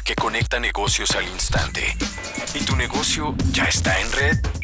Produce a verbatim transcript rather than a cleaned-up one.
que conecta negocios al instante. ¿Y tu negocio ya está en red?